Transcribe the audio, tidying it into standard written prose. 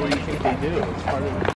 what do you think they do? It's part of